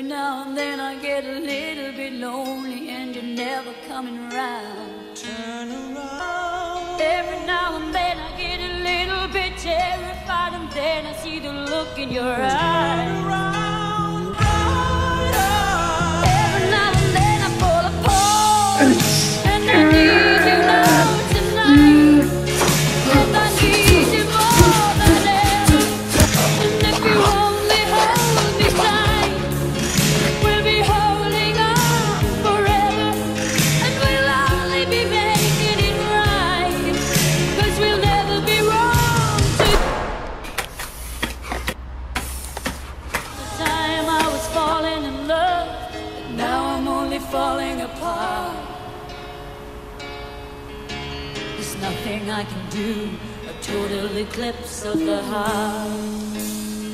now and then I get a little bit lonely and you're never coming round. Turn around. Every now and then I get a little bit terrified, and then I see the look in your eyes. Turn around. Every now and then I fall apart, and I need you now tonight. And I need you more than ever. And if you only hold me tight, we'll be holding on forever. And we'll only be making it right, 'cause we'll never be wrong. The time I was falling in love, but now I'm only falling apart. There's nothing I can do, a total eclipse of the heart.